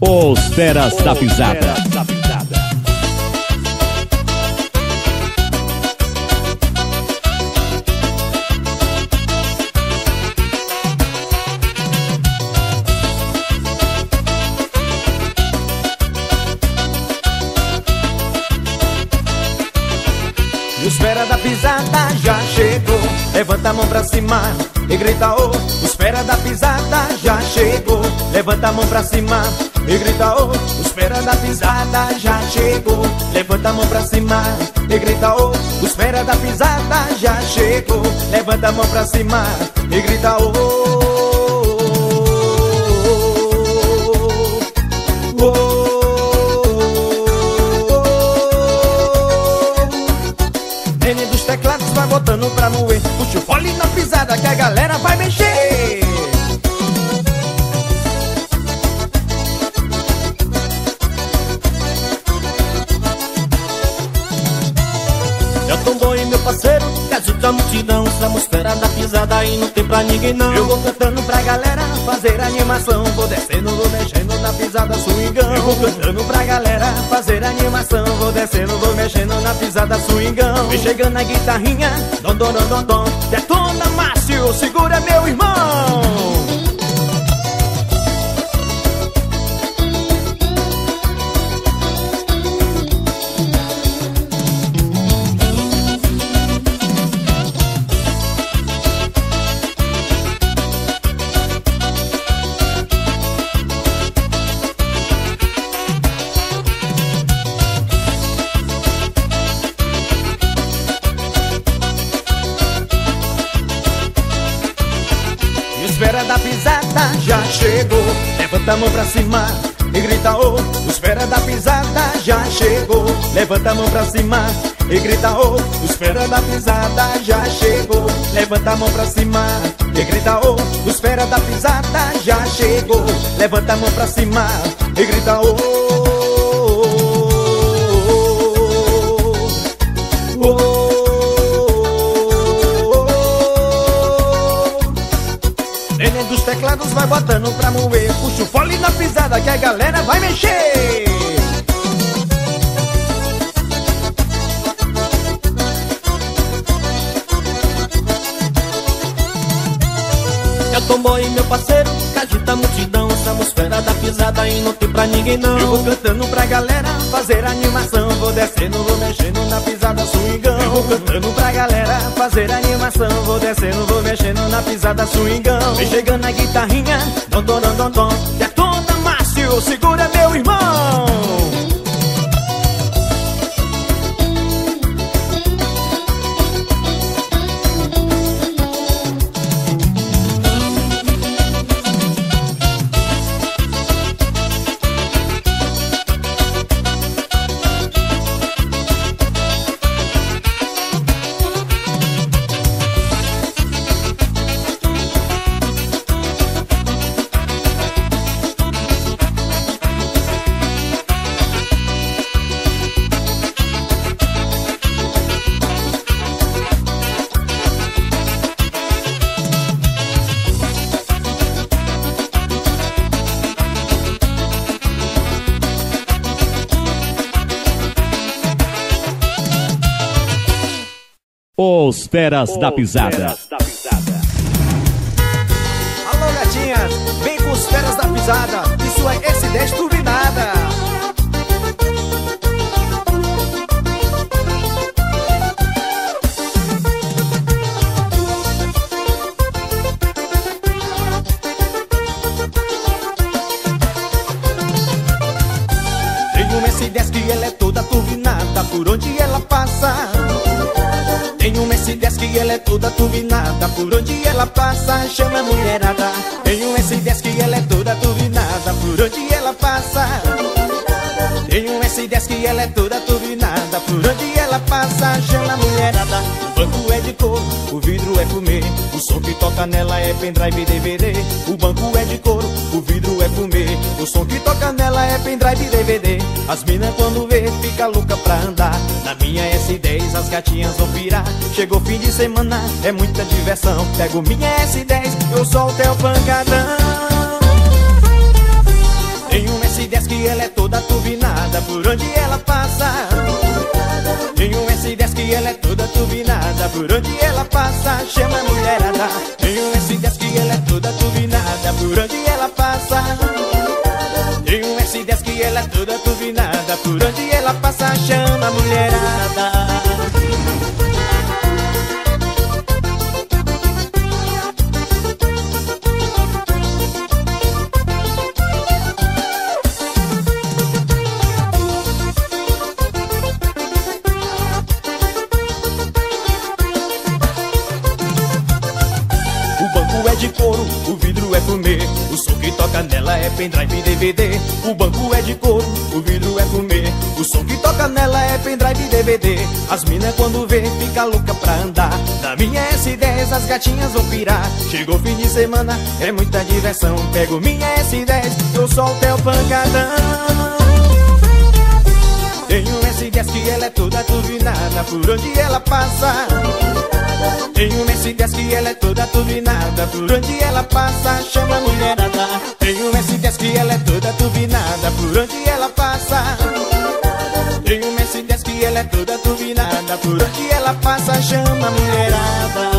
Os Feras da Pisada. Os fera da pisada já chegou, levanta a mão pra cima e grita oh. Os fera da pisada já chegou, levanta a mão pra cima e grita oh. Os fera da pisada já chegou, levanta a mão pra cima e grita oh. Os fera da pisada já chegou, levanta a mão pra cima e grita oh. Teclados vai botando pra moer, puxa o fole na pisada que a galera vai mexer. Eu tombou e meu parceiro, caso da multidão, somos fera da pisada e não tem pra ninguém não. Eu vou cantando pra galera fazer animação, vou descendo, vou mexendo na pisada swingão. Eu vou cantando pra galera fazer animação, vou descendo, vou mexendo na pisada swingão. Vem chegando a guitarrinha, dom, dom, dom, dom, dom. Detona Márcio, segura meu irmão. Fera da pisada já chegou, levanta a mão pra cima e grita oh. Os fera da pisada já chegou, levanta a mão pra cima e grita oh. Os fera da pisada já chegou, levanta a mão pra cima e grita oh. Os fera da pisada já chegou, levanta a mão pra cima e grita oh. Dos teclados vai botando pra moer, puxa o fole na pisada que a galera vai mexer. Eu tombou e meu parceiro, agita a multidão, somos fera da pisada e não tem pra ninguém não. Eu vou cantando pra galera fazer animação, vou descendo, vou mexendo na pisada swingão. Eu vou cantando pra galera fazer animação, vou descendo, vou mexendo na pisada swingão. Vem chegando a guitarrinha, dom, dom, dom, dom, dom. Detona Márcio, segura meu irmão. Os Feras da Pisada. Alô gatinhas, vem com os feras da pisada, isso é S10 turbinada. Tem uma S10 que ela é toda turbinada, por onde ela passa. Tem uma S10 que ela é toda turbinada, por onde ela passa chama a mulherada. Tem uma S10 que ela é toda turbinada, por onde ela passa. Tem uma S10 que ela é toda turbinada, por onde ela passa chama a mulherada. O banco é de couro, o vidro é fumê, o som que toca nela é pendrive e DVD. O banco é de couro, o vidro é fumê, o som que toca nela é pendrive e DVD. As minas quando vê fica louca pra andar na minha S10, as gatinhas vão pirar. Chegou fim de semana, é muita diversão. Pego minha S10, eu solto é o pancadão. Tem uma S10 por onde ela passa. Tem um S10 que ela é toda turbinada, por onde ela passa, chama a mulherada. Tem um S10 que ela é toda turbinada, por onde ela passa. Tem um S10 que ela é toda turbinada, por onde ela passa, chama a mulherada. De couro, o vidro é fumê, o som que toca nela é pendrive e DVD. O banco é de couro, o vidro é fumê, o som que toca nela é pendrive e DVD. As minas quando vê fica louca pra andar, na minha S10 as gatinhas vão pirar. Chegou fim de semana, é muita diversão, pego minha S10, eu solto é o pancadão. Tem um S10 que ela é toda turbinada, por onde ela passa. Tem um S10 que ela é toda turbinada, por onde ela passa, chama a mulherada. Tem um S10 que ela é toda turbinada, por onde ela passa. Tem um S10 que ela é toda turbinada, por onde ela passa, chama a mulherada.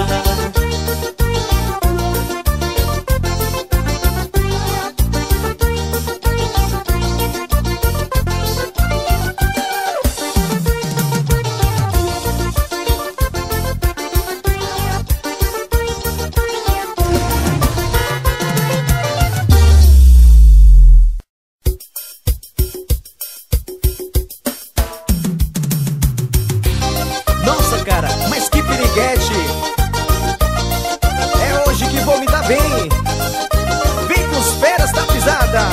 É hoje que vou me dar bem. Vem com os feras da pisada.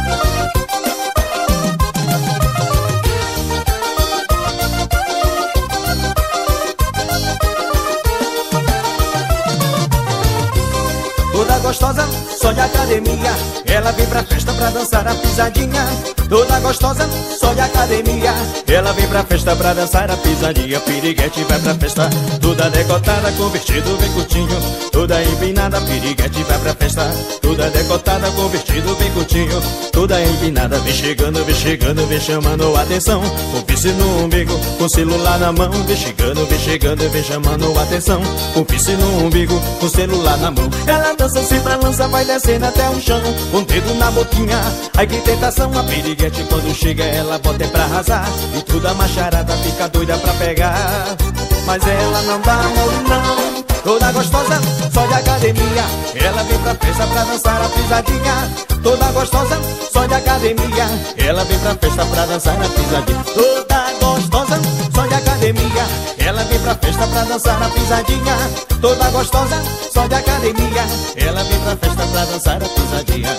Toda gostosa, só de academia, ela vem pra festa pra dançar a pisadinha. Toda gostosa, só de academia, ela vem pra festa pra dançar a pisadinha. Piriguete vai pra festa, toda decotada, com vestido bem curtinho, toda empinada. Piriguete vai pra festa, toda decotada, com vestido bem curtinho, toda empinada. Vem chegando, vem chamando atenção, com piercing no umbigo, com celular na mão. Vem chegando, vem chamando atenção, com piercing no umbigo, com celular na mão. Ela dança, se balança, vai descendo até o chão, com o dedo na boquinha, ai que tentação. A piriguete quando chega ela bota é pra arrasar, e toda a macharada fica doida pra pegar. Mas ela não dá mole não. Toda gostosa, só de academia, ela vem pra festa pra dançar a pisadinha. Toda gostosa, só de academia, ela vem pra festa pra dançar a pisadinha. Toda gostosa, só de academia, ela vem pra festa pra dançar a pisadinha. Toda gostosa, só de academia, ela vem pra festa pra dançar a pisadinha.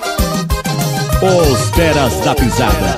Os feras da pisada.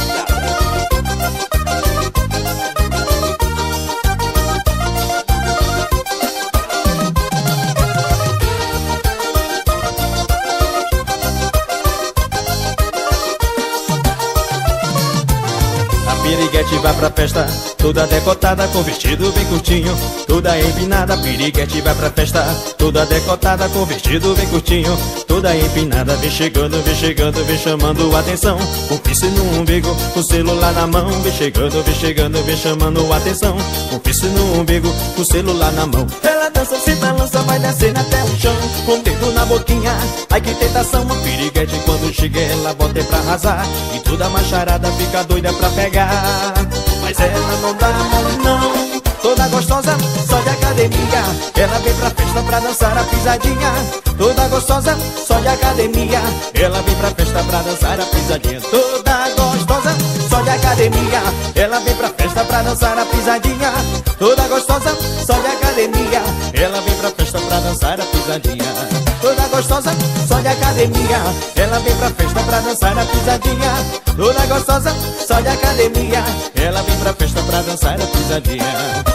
Piriguete vai pra festa, toda decotada, com vestido bem curtinho, toda empinada. Piriguete vai pra festa, toda decotada, com vestido bem curtinho, toda empinada. Vem chegando, vem chamando atenção, com piercing no umbigo, com celular na mão. Vem chegando, vem chamando atenção, com piercing no umbigo, com celular na mão. Ela dança, se balança, vai descendo até o chão, com o dedo na boquinha, ai que tentação. A piriguete quando chega ela bota é pra arrasar, e toda a macharada fica doida pra pegar. Mas ela não dá mole não. Toda gostosa, só de academia, ela vem pra festa pra dançar a pisadinha. Toda gostosa, só de academia, ela vem pra festa pra dançar a pisadinha. Toda gostosa, só de academia, ela vem pra festa pra dançar a pisadinha. Toda gostosa, só de academia, ela vem pra festa pra dançar a pisadinha. Toda gostosa, só de academia, ela vem pra festa pra dançar a pisadinha. Toda gostosa, só de academia, ela vem pra festa pra dançar a pisadinha.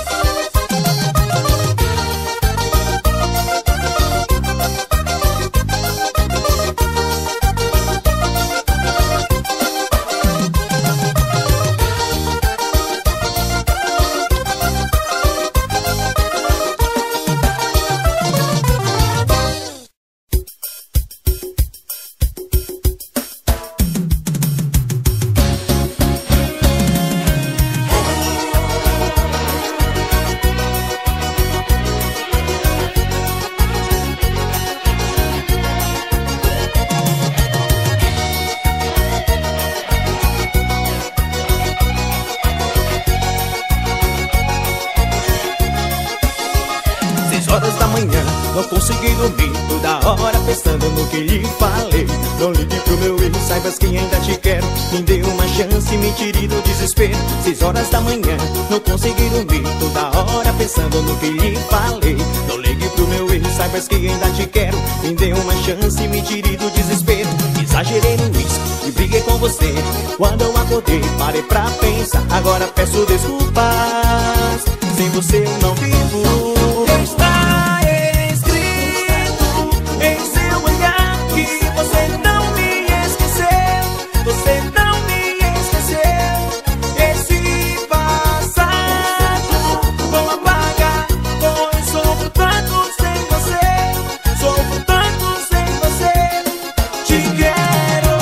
consegui dormir toda hora pensando no que lhe falei. Não ligue pro meu erro, saibas que ainda te quero. Me dê uma chance, me tire do desespero. 6 horas da manhã, não consegui dormir toda hora pensando no que lhe falei. Não ligue pro meu erro, saibas que ainda te quero. Me dê uma chance, me tire do desespero. Exagerei no uísque e briguei com você. Quando eu acordei, parei pra pensar. Agora peço desculpas, sem você eu não vivo. Está escrito em seu olhar que você não me esqueceu. Você não me esqueceu. Esse passado vou apagar, pois sofro tanto sem você. Sofro tanto sem você. Te quero.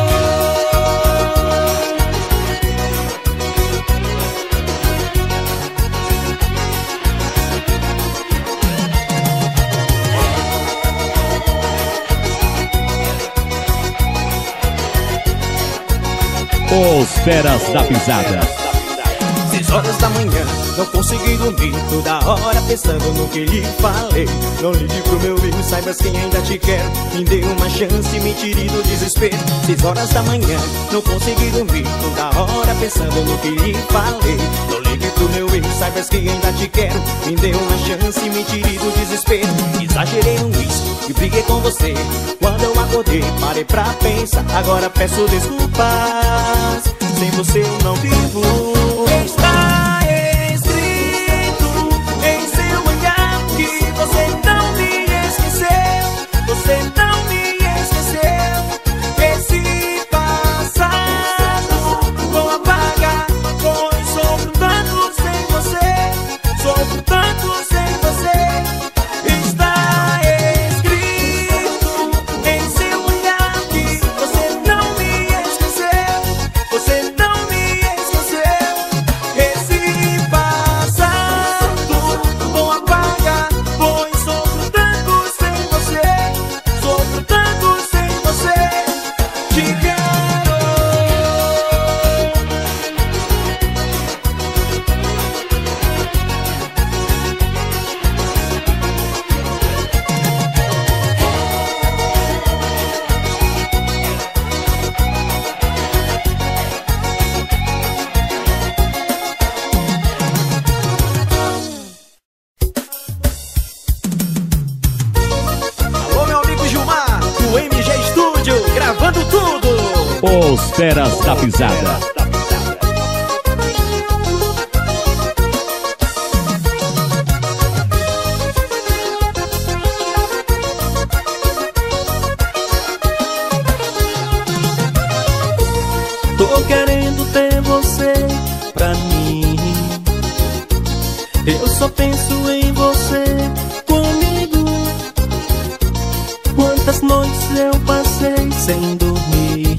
Os Feras da Pisada. 6 horas da manhã, não consegui dormir toda hora pensando no que lhe falei. Não ligue pro meu erro, saibas que ainda te quero. Me dê uma chance, me tire do desespero. 6 horas da manhã, não consegui dormir toda hora pensando no que lhe falei. Não ligue pro meu erro, saibas que ainda te quero. Me dê uma chance, me tire do desespero. Exagerei no uísque e briguei com você. Quando eu acordei, parei pra pensar. Agora peço desculpas, sem você eu não vivo. Está escrito em seu olhar que você não me esqueceu. Você não me esqueceu. Esse passado vou apagar, pois sofro tanto sem você. Sofro tanto sem você. Está escrito em seu olhar que você não me esqueceu. Você não me esqueceu. Esse passado vou apagar, pois sofro tanto sem você. Sofro tanto sem você. Te quero. Alô, meu amigo Gilmar, do MG Studio, gravando tudo. Os Feras da Pisada. Tô querendo ter você pra mim. Eu só penso em você comigo. Quantas noites eu passei sem dormir,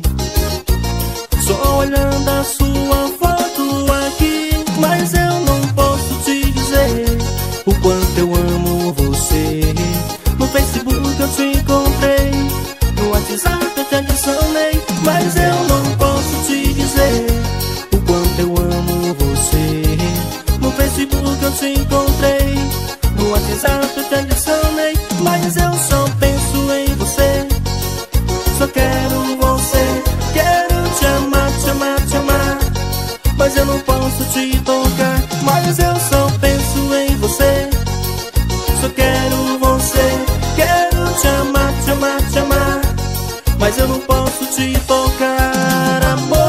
só olhando a sua foto aqui. Mas eu não posso te dizer o quanto eu amo você. No Facebook eu te encontrei, no WhatsApp eu te adicionei. Mas eu não posso te dizer o quanto eu amo você. No Facebook eu te encontrei, no WhatsApp eu te adicionei. Mas eu só penso em você, só quero você. Quero te amar, te amar, te amar. Mas eu não posso te tocar. Mas eu só penso em você, só quero você. Quero te amar, te amar, te amar. Mas eu não posso te tocar, amor.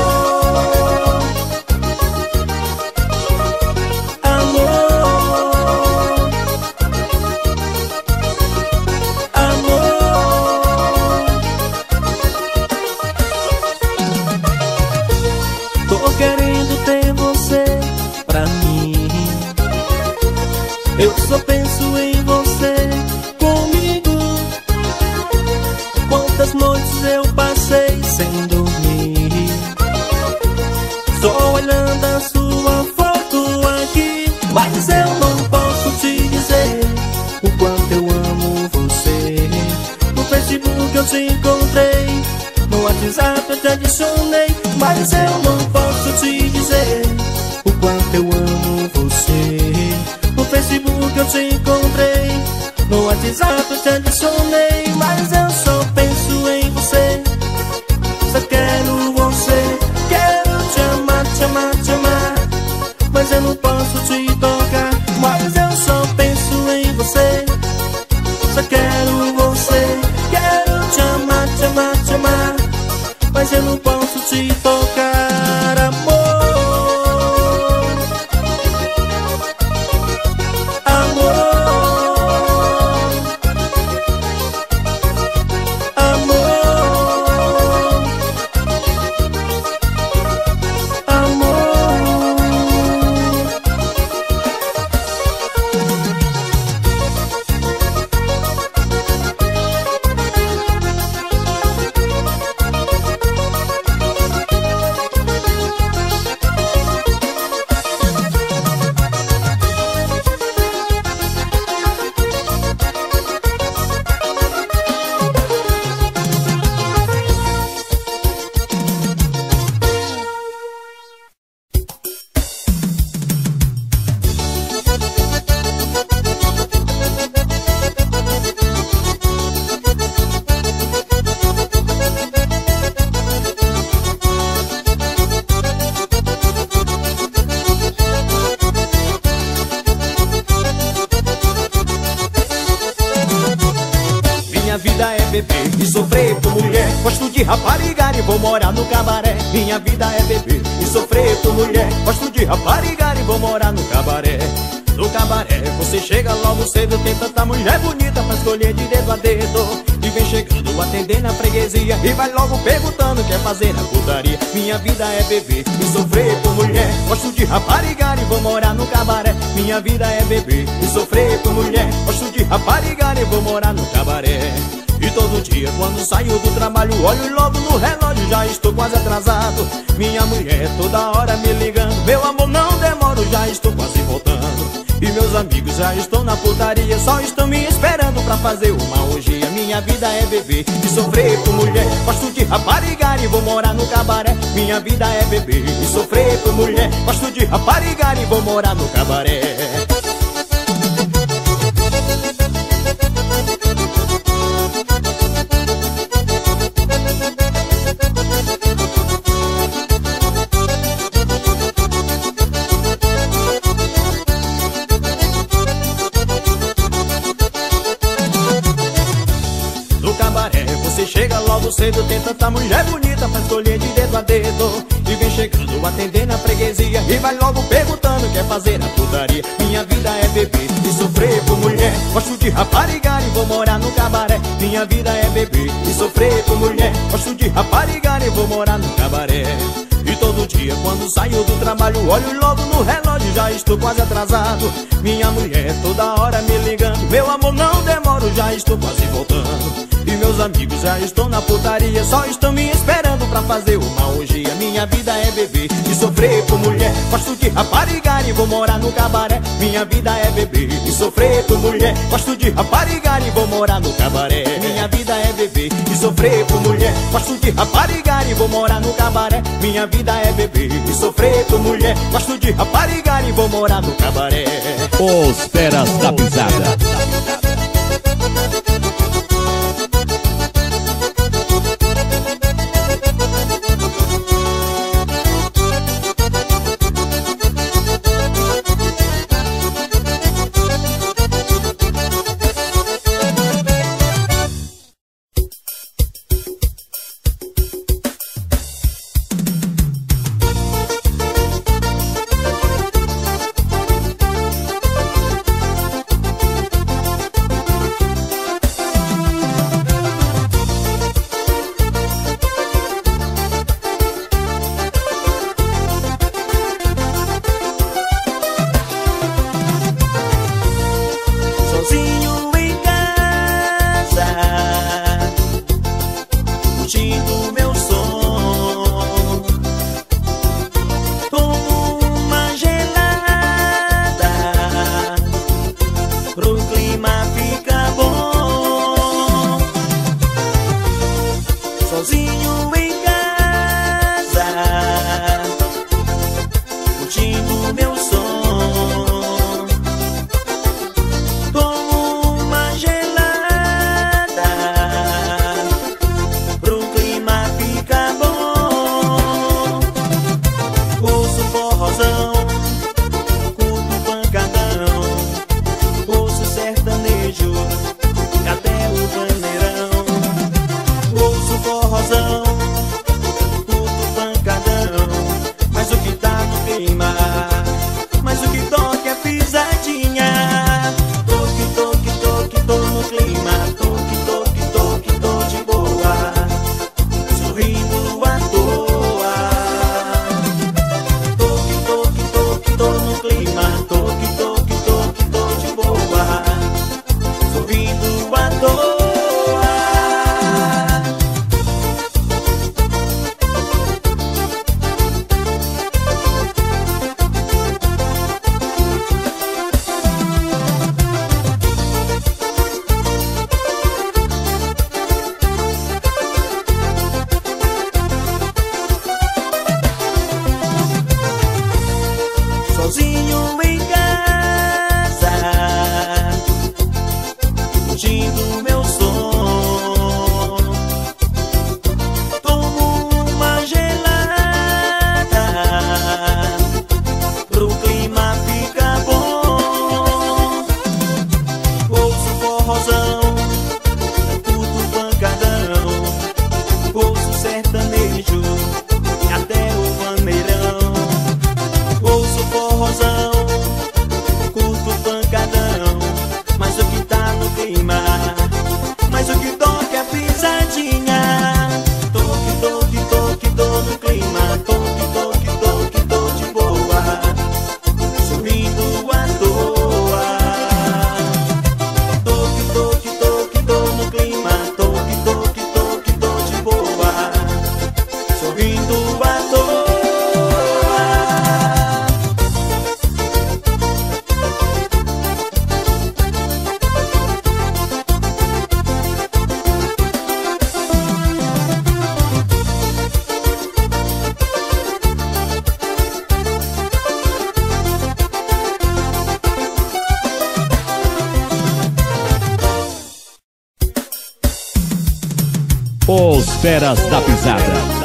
Amor, amor. Tô querendo ter você pra mim. Eu só penso em você comigo. Quantas noites eu passei sem dormir, só olhando a sua foto aqui. Mas eu não posso te dizer o quanto eu amo você. No Facebook eu te encontrei, no WhatsApp eu te adicionei. Mas eu não posso te dizer o quanto eu amo você. No Facebook eu te encontrei, No WhatsApp eu te adicionei, mas eu só penso em você. Só quero você. Quero te amar, te amar, te amar, mas eu não posso te tocar. Mas eu só penso em você. Só quero você. Quero te amar, te amar, te amar, mas eu não posso te tocar, amor. E sofrer por mulher, gosto de raparigar e vou morar no cabaré. Minha vida é beber e sofrer por mulher, gosto de raparigar e vou morar no cabaré. No cabaré você chega logo cedo, tem tanta mulher bonita pra escolher de dedo a dedo. E vem chegando atendendo a freguesia e vai logo perguntando quer fazer a putaria. Minha vida é beber e sofrer por mulher, gosto de raparigar e vou morar no cabaré. Minha vida é beber e sofrer por mulher, gosto de raparigar e vou morar no cabaré. E todo dia quando saio do trabalho olho logo no relógio, já estou quase atrasado. Minha mulher toda hora me ligando, meu amor não demoro, já estou quase voltando. E meus amigos já estão na putaria, só estão me esperando pra fazer uma orgia. Minha vida é beber e sofrer por mulher, gosto de raparigar e vou morar no cabaré. Minha vida é beber e sofrer por mulher, gosto de raparigar e vou morar no cabaré. Chega logo cedo, tem tanta mulher bonita pra escolher de dedo a dedo. E vem chegando atendendo a freguesia e vai logo perguntando quer fazer a putaria. Minha vida é beber e sofrer por mulher, gosto de raparigar e vou morar no cabaré. Minha vida é beber e sofrer por mulher, gosto de raparigar e vou morar no cabaré. E todo dia quando saio do trabalho olho logo no relógio, já estou quase atrasado. Minha mulher toda hora me ligando, meu amor não demoro, já estou quase voltando. E meus amigos já estão na putaria, só estão me esperando pra fazer uma orgia. Minha vida é beber e sofrer por mulher, gosto de raparigar e vou morar no cabaré. Minha vida é beber e sofrer por mulher, gosto de raparigar e vou morar no cabaré. Minha vida é beber e sofrer por mulher, gosto de raparigar e vou morar no cabaré. Minha vida é beber e sofrer por mulher, gosto de raparigar e vou morar no cabaré. Os Feras da Pisada. sozinho em casa, curtindo meu som. Tomo uma gelada, Feras da Pisada.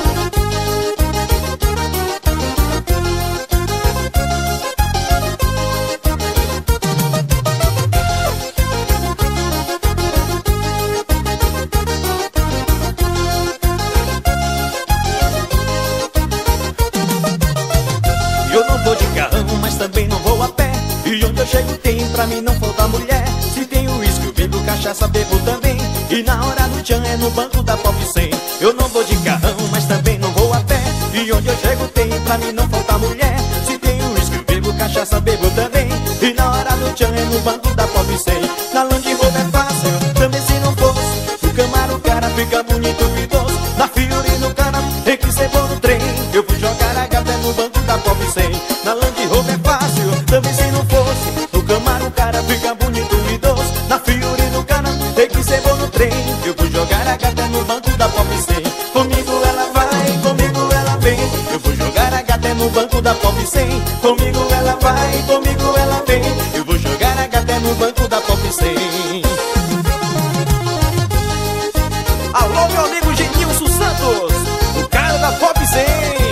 Eu não vou de carrão, mas também não vou a pé. E onde eu chego tem pra mim não falta mulher. Se tem uísque eu bebo, cachaça bebo também. E na hora do tchan é no banco da Pop 100. Eu não vou de carrão, mas também não vou a pé. E onde eu chego tem pra mim não falta mulher. Se tem uísque eu bebo, cachaça bebo também. E na hora do tchan é no banco da Pop 100. Na Land Rover é fácil, também se não fosse. No Camaro o cara fica bonito e idoso. Na Fiori no cara tem que ser bom no trem. Eu vou jogar a gata no banco da Pop 100. Na Land Rover é fácil, também se não fosse. No Camaro o cara fica bonito e idoso. Na Fiori no cara tem que ser bom no trem. Eu vou jogar a gata no banco da Pop 100. Comigo ela vai, comigo ela vem. Eu vou jogar a gata no banco da Pop 100. Comigo ela vai, comigo ela vem. Eu vou jogar a gata no banco da Pop 100. Alô, meu amigo Genilson Santos, o cara da Pop 100.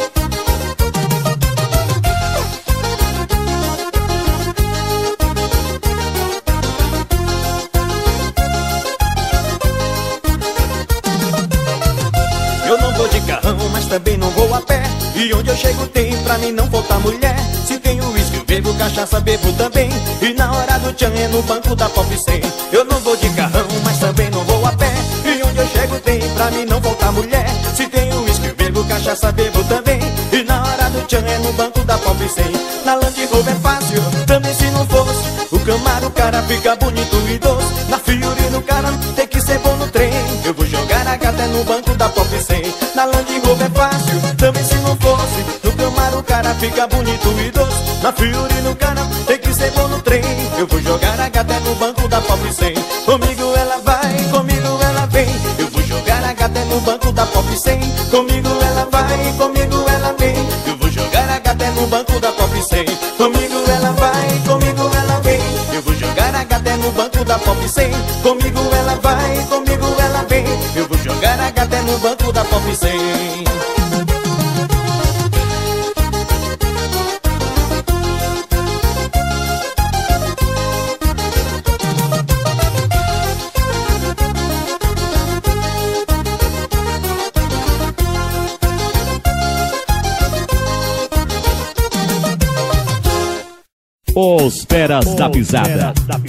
Eu não vou de carrão, mas também não vou a pé. E onde eu chego tem pra mim não falta mulher. Se tem uísque eu bebo, cachaça bebo também. E na hora do tchan é no banco da Pop 100. Eu não vou de carrão, mas também não vou a pé. E onde eu chego tem pra mim não falta mulher. Se tem uísque eu bebo, cachaça bebo também. E na hora do tchan é no banco da Pop 100. Na Land Rover é fácil, também se não fosse. O Camaro o cara fica bonito e idoso. Na Fiori no cara tem que ser bom no trem. Eu vou jogar a gata no banco da Pop 100. Na Land Rover é fácil, também se não fosse. No Camaro o cara fica bonito e idoso. Na Fiori no cara tem que ser bom no trem. Eu vou jogar a gata no banco da Pop 100. Comigo ela vai, comigo ela vem. Eu vou jogar a gata no banco da Pop 100. Comigo ela vai, comigo ela vem. Eu vou jogar a gata no banco da Pop 100. Comigo ela vai, comigo ela vem. Eu vou jogar a gata no banco da Pop 100. Comigo ela vai, comigo ela vem. Eu vou jogar a gata no banco da Pop 100. Os Feras da Pisada.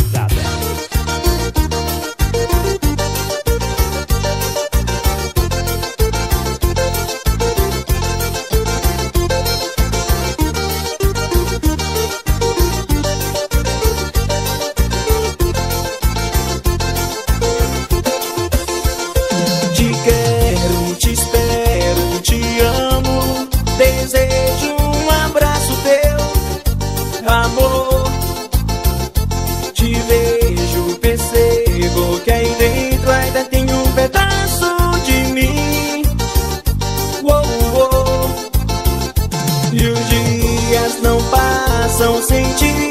Te quero, te espero, te amo. Desejo um abraço teu, amor. Te vejo, percebo que aí dentro ainda tem um pedaço de mim. Uou, uou. E os dias não passam sem ti.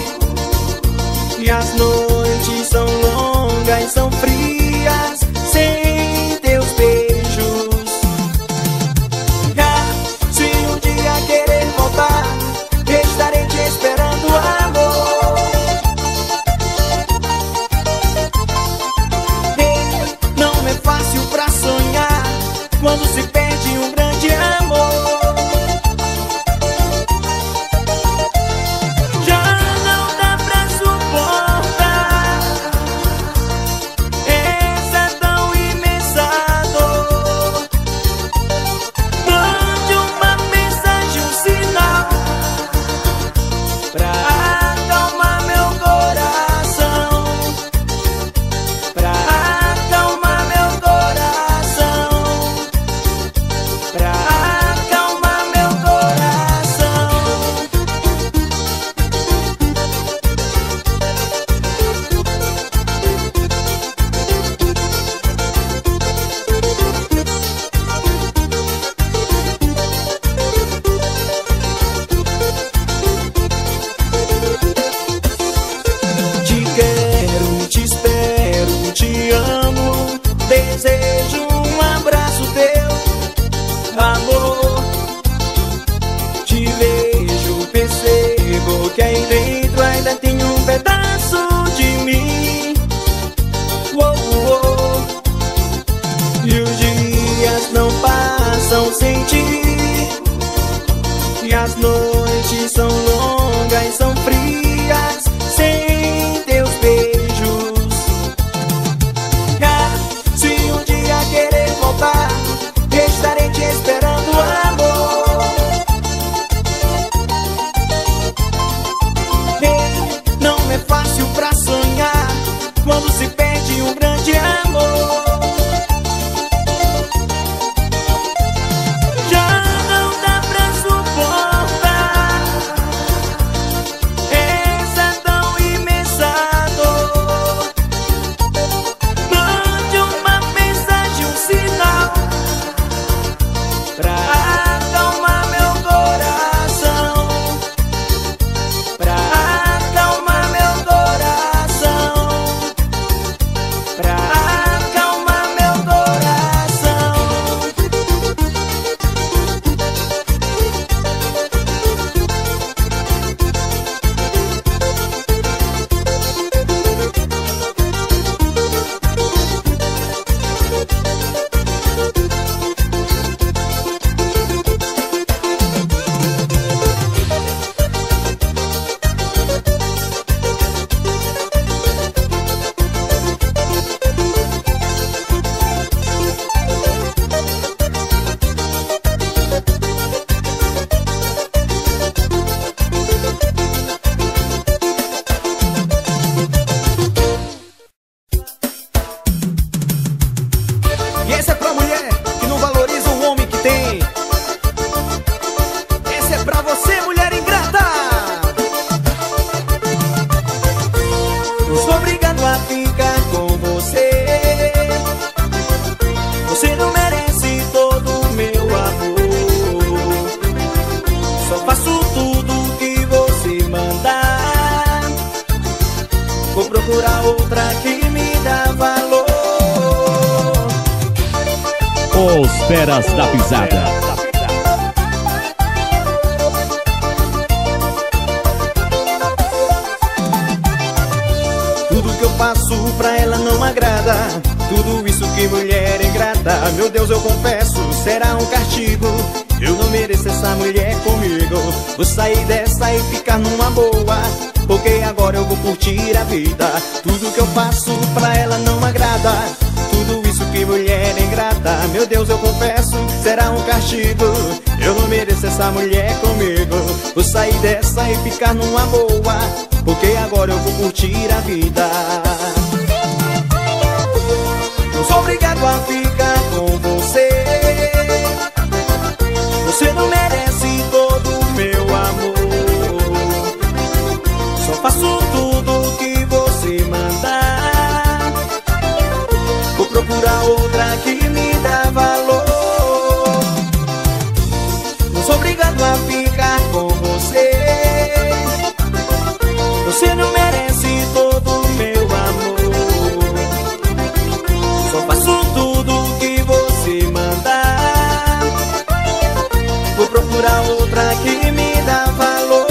E as noites são longas, são frias sem teus beijos. Se um dia querer voltar, estarei te esperando, amor. Não é fácil pra sonhar quando se perde um grande amor. Já não dá pra suportar essa tão imensa dor. Mande uma mensagem, um sinal pra acalmar meu coração, pra acalmar meu coração, pra acalmar E os dias não passam sem ti, e as noites são longas, são frias sem teus beijos. Se um dia querer voltar, estarei te esperando, amor. Não é fácil pra sonhar quando se perde um grande amor. Já não dá pra suportar essa tão imensa dor. Mande uma mensagem, um sinal pra acalmar meu coração, pra acalmar meu coração, pra acalmar meu coração. E essa é pra mulher que não valoriza o homem que tem. Essa é pra você, mulher ingrata. Não sou obrigado a ficar com você. Você não merece todo o meu amor. Só faço tudo que você mandar. Vou procurar outra que me dá valor. Os Feras da Pisada. Tudo que eu faço pra ela não agrada. Tudo isso que mulher é ingrata. Meu Deus, eu confesso, será um castigo. Eu não mereço essa mulher comigo. Vou sair dessa e ficar numa boa, porque agora eu vou curtir a vida. Tudo que eu faço pra ela não agrada. Tudo isso que mulher é ingrata. Meu Deus, eu confesso, será um castigo. Eu não mereço essa mulher comigo. Vou sair dessa e ficar numa boa, porque agora eu vou curtir a vida. Não sou obrigado a ficar com você. Você não merece todo o meu amor. Só faço tudo que você mandar. Vou procurar outra que me dá valor. Não sou obrigado a ficar com você. Você não merece todo o meu amor. Só faço tudo que você mandar. Vou procurar outra que me dá valor.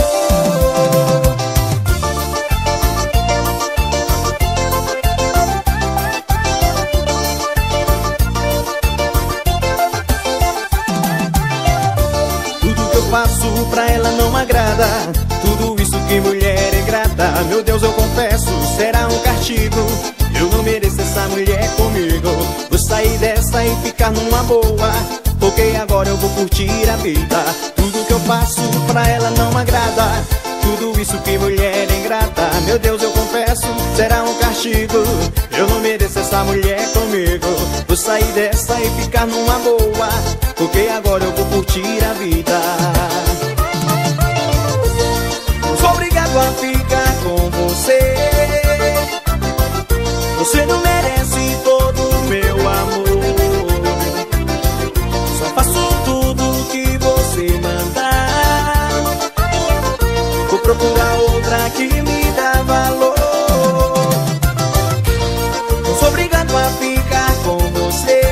Tudo que eu faço pra ela não agrada. Tudo isso que mulher é ingrata. Meu Deus, eu confesso, será um castigo. Eu não mereço essa mulher comigo. Vou sair dessa e ficar numa boa, porque agora eu vou curtir a vida. Tudo que eu faço pra ela não agrada. Tudo isso que mulher é ingrata. Meu Deus, eu confesso, será um castigo. Eu não mereço essa mulher comigo. Vou sair dessa e ficar numa boa, porque agora eu vou curtir a vida. Não sou obrigado a ficar com você. Você não merece todo o meu amor. Só faço tudo que você mandar. Vou procurar outra que me dá valor. Não sou obrigado a ficar com você.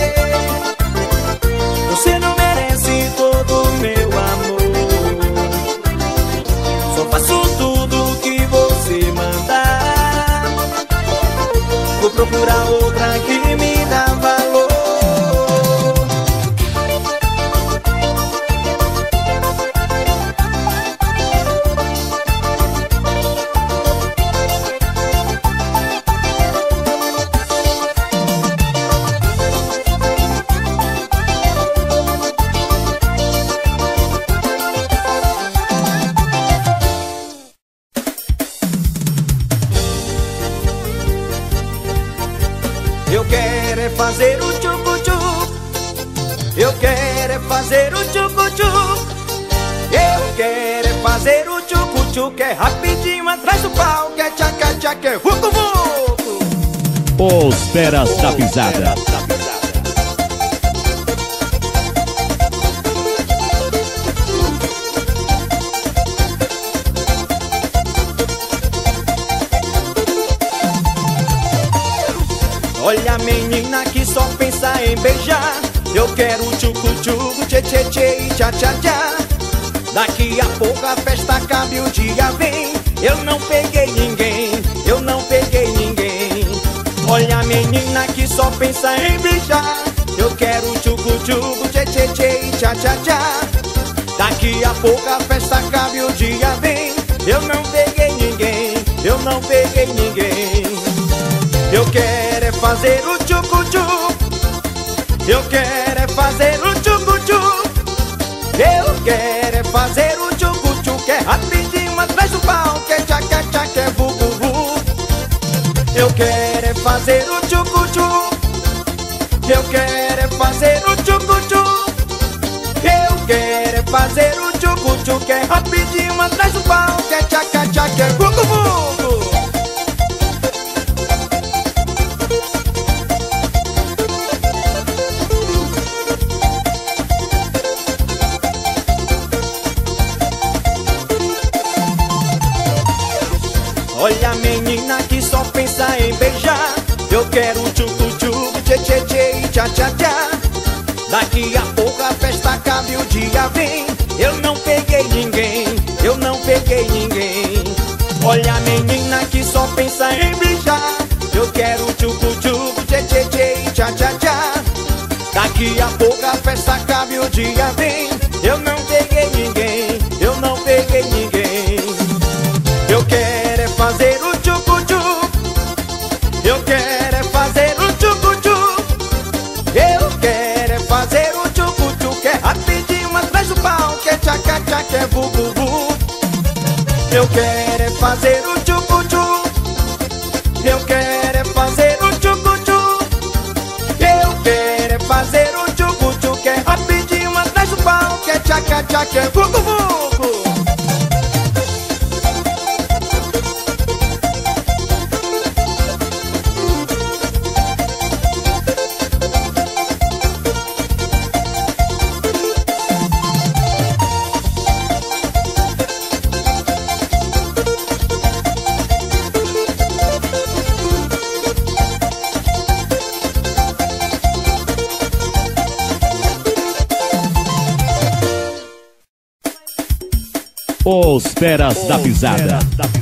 Você não merece todo o meu amor. Só faço tudo que você mandar. Vou Eu quero é fazer o tchucu-tchu. Eu quero é fazer o tchucu-tchu, que é rapidinho atrás do pau, que é tchaca-tchaca, que é vucu-vucu. Os feras da pisada. Olha a menina que só pensa em beijar. Eu quero tchucu-tchucu, tchê-tchê-tchê e tchá-tchá-tchá. Daqui a pouco a festa acaba e o dia vem. Eu não peguei ninguém, eu não peguei ninguém. Olha a menina que só pensa em beijar. Eu quero tchucu-tchucu, tchê-tchê-tchê e tchá-tchá-tchá. Daqui a pouco a festa acaba e o dia vem. Eu não peguei ninguém, eu não peguei ninguém. Eu quero é fazer o tchucu-tchu. Eu quero é fazer o tchucu-tchu. Eu quero é fazer o tchucu-tchu, que é rapidinho atrás do pau, que é tchaca-tchaca, que é vucu-vucu. Eu quero é fazer o tchucu-tchu. Eu quero é fazer o tchucu-tchu. Eu quero é fazer o tchucu-tchu, que é rapidinho atrás do pau, que é tchaca-tchaca, que é vucu-vucu. Olha a menina que só pensa em beijar. Eu quero tchucu-tchucu, tchê-tchê-tchê e tchá-tchá-tchá. Daqui a pouco a festa acaba e o dia vem. Eu não peguei ninguém, eu não peguei ninguém. Olha a menina que só pensa em beijar. Eu quero tchucu-tchucu, tchê-tchê-tchê e tchá-tchá-tchá. Daqui a pouco a festa acaba e o dia vem. Eu não peguei ninguém, eu não peguei ninguém. Eu quero é fazer o tchucu-tchu. Eu quero é fazer o tchucu-tchu. Eu quero é fazer o tchucu-tchu, que é rapidinho atrás do pau, que é tchaca-tchaca, que é vucu-vucu. Eu quero é fazer o tchucu-tchu. Eu quero é fazer o tchucu-tchu. Eu quero é fazer o tchucu-tchu, que é rapidinho atrás do pau, que é tchaca-tchaca, que é vucu-vucu. Os feras da pisada.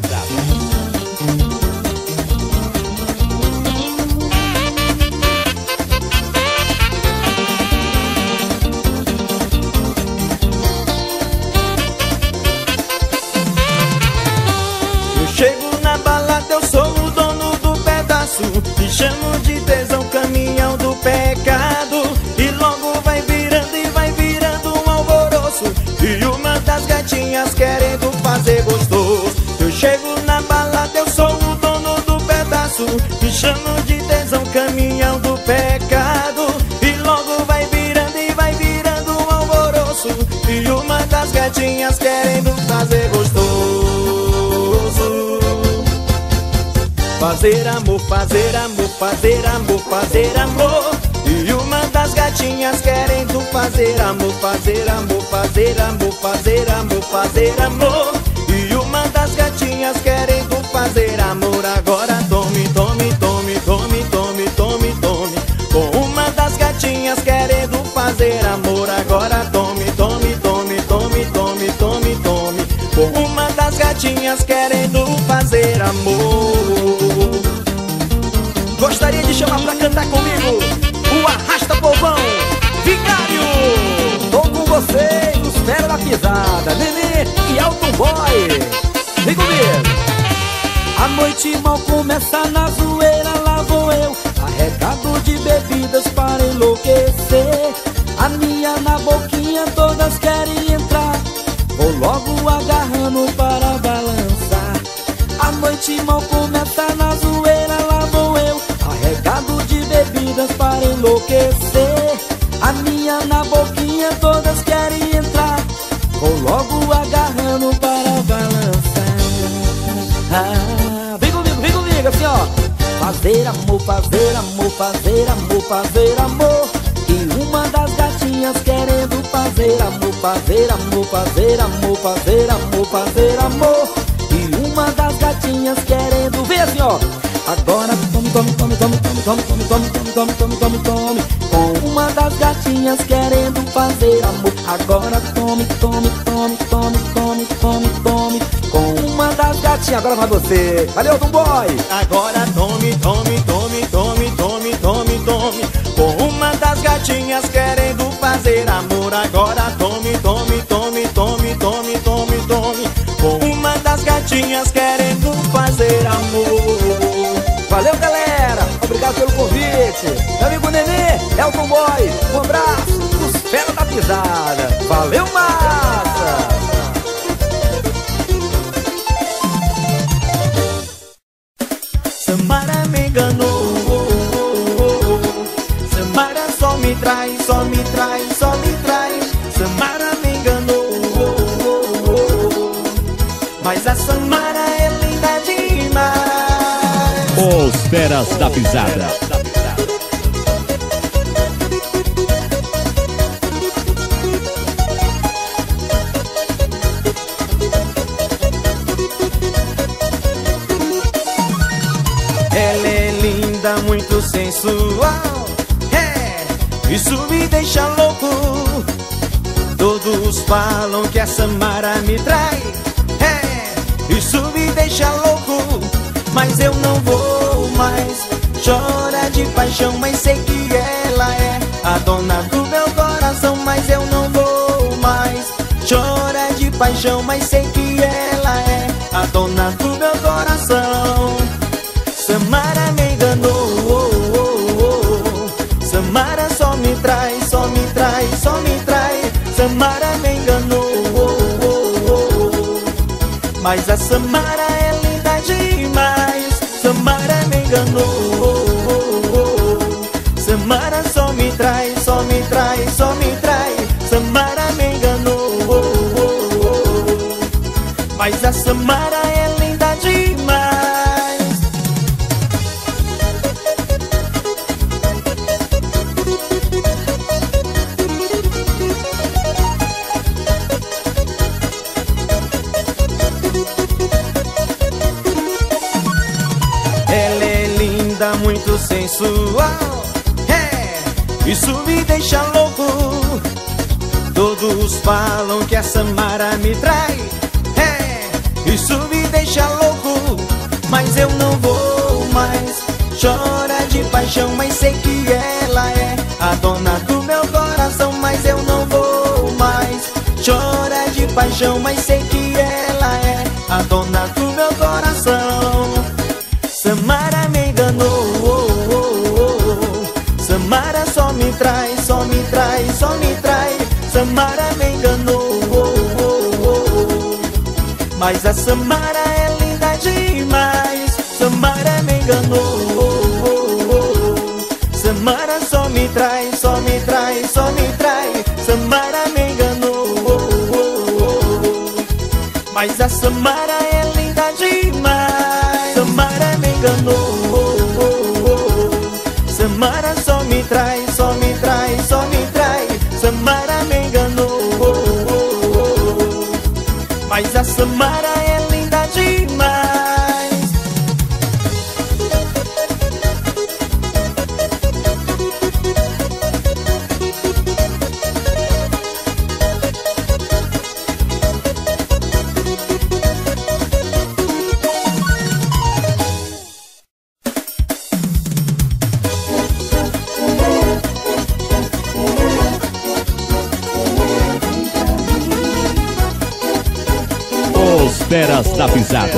Eu chego na balada, eu sou o dono do pedaço. Me chamo de tesão, caminhão do pecado. E logo vai virando um alvoroço. E uma das gatinhas querendo fazer gostoso. Eu chego na balada, eu sou o dono do pedaço. Me chamo de tesão, caminhão do pecado. E logo vai virando um alvoroço. E uma das gatinhas querendo fazer gostoso. Fazer amor, fazer amor, fazer amor, fazer amor. E uma das gatinhas querendo fazer amor, fazer amor, fazer amor, fazer amor, fazer amor. E uma das gatinhas querendo fazer amor. Agora tome, tome, tome, tome, tome, tome, tome. Com uma das gatinhas querendo fazer amor. Agora tome, tome, tome, tome, tome, tome, tome. Com uma das gatinhas querendo fazer amor. Gostaria de chamar pra cantar comigo o Arrasta Povão, Vigário. Tô com vocês, os fera da pisada, Nenê e Alton Boy. Vem comigo. A noite mal começa, na zoeira lá vou eu, arrecado de bebidas para enlouquecer. A minha na boquinha todas querem entrar, vou logo agarrando para balançar. A noite mal começa, na zoeira lá vou eu, arrecado de bebidas para enlouquecer. A minha gatinhas na boquinha todas querem entrar. Vou logo agarrando para balançar. Vem comigo, assim ó. Fazer amor, fazer amor, fazer amor, fazer amor. E uma das gatinhas querendo fazer amor, fazer amor, fazer amor, fazer amor, fazer amor. E uma das gatinhas querendo, vem assim ó. Agora tome, tome, tome, tome, tome, tome, tome, tome, tome, tome, tome, tome. Com uma das gatinhas querendo fazer amor. Agora tome, tome, tome, tome, tome, tome, tome. Com uma das gatinhas, agora vai você. Valeu, Tomboy. Agora tome, tome, tome, tome, tome, tome, tome. Com uma das gatinhas querendo fazer amor. Agora tome, tome, tome, tome, tome, tome, tome. Com uma das gatinhas querendo fazer amor. Valeu, galera, obrigado pelo convite. Meu amigo Nenê, Elton Boy, um abraço, os fera da pisada. Valeu, massa! Samara me enganou. Samara só me trai, só me trai, só me trai. Samara me enganou. Mas a Samara é linda demais. Os feras da pisada. Ela é linda, muito sensual. Isso me deixa louco. Todos falam que a Samara me trai. Isso me deixa louco. Mas eu não vou mais. Chora de paixão, mas sei que ela é a dona do meu coração. Mas eu não vou mais. Chora de paixão, mas sei que ela é a dona do meu coração. Samara me enganou. Samara só me trai, só me trai, só me trai. Samara me enganou. Mas a Samara é linda demais. Samara me enganou. Samara só me trai, só me trai, só me trai. Samara me enganou. Mas a Samara é linda demais. Ela é linda, muito sensual. Isso me deixa louco. Todos falam que a Samara me trai. Isso me deixa louco. Mas eu não vou mais. Chora de paixão, mas sei que ela é a dona do meu coração. Mas eu não vou mais. Chora de paixão, mas sei que ela é a dona do meu coração. Samara me enganou. Samara só me trai, só me trai, só me trai. Samara me enganou. Mas a Samara é linda demais. Samara me enganou. Samara só me trai, só me trai, só me trai. Samara me enganou. Mas a Samara é linda demais. Samara me enganou. Samara só me trai, só me trai, só me trai. Samara me enganou. Mas a Samara é linda demais. Feras da pisada.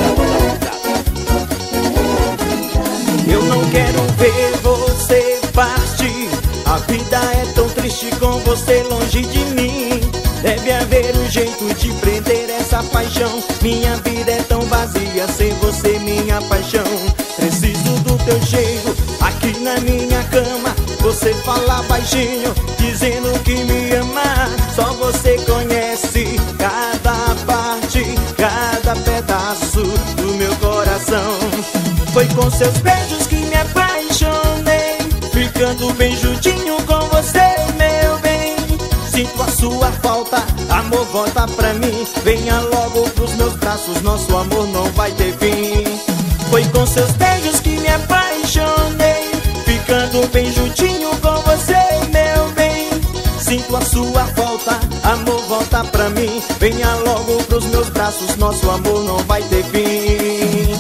Eu não quero ver você partir. A vida é tão triste com você longe de mim. Deve haver um jeito de prender essa paixão. Minha vida é tão vazia sem você, minha paixão. Preciso do teu cheiro aqui na minha cama. Você fala baixinho, dizendo que me ama. Só você conhece cada parte, cada pedaço do meu coração. Foi com seus beijos que me apaixonei, ficando bem juntinho com você, meu bem. Sinto a sua falta, amor, volta pra mim. Venha logo pros meus braços, nosso amor não vai ter fim. Foi com seus beijos que me apaixonei, ficando bem juntinho com você, meu bem. Sinto a sua falta, amor, volta pra mim. Venha logo pros meus braços, nosso amor não vai ter fim.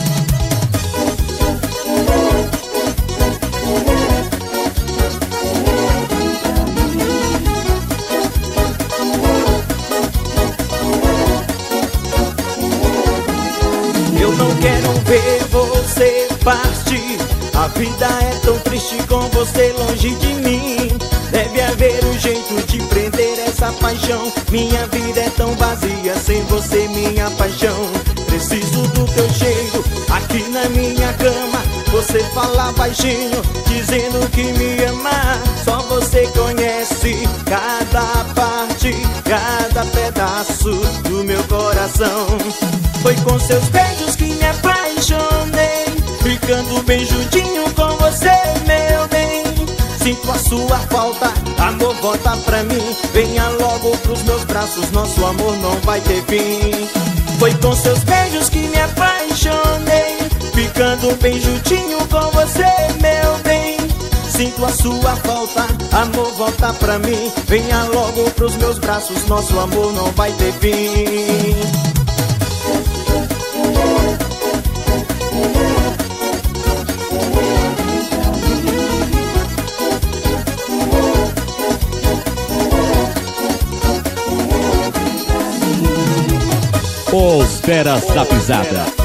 Eu não quero ver você partir. A vida é tão triste com você longe de mim. Deve haver um jeito de prender essa paixão. Minha vida é tão vazia sem você, minha paixão. Preciso do teu cheiro aqui na minha cama. Você fala baixinho, dizendo que me ama. Só você conhece cada parte, cada pedaço do meu coração. Foi com seus beijos que me apaixonei, ficando bem juntinho com você, meu bem. Sinto a sua falta, amor, volta pra mim. Venha logo pros meus braços, nosso amor não vai ter fim. Foi com seus beijos que me apaixonei, ficando bem juntinho com você, meu bem. Sinto a sua falta, amor, volta pra mim. Venha logo pros meus braços, nosso amor não vai ter fim. Os Feras da Pisada.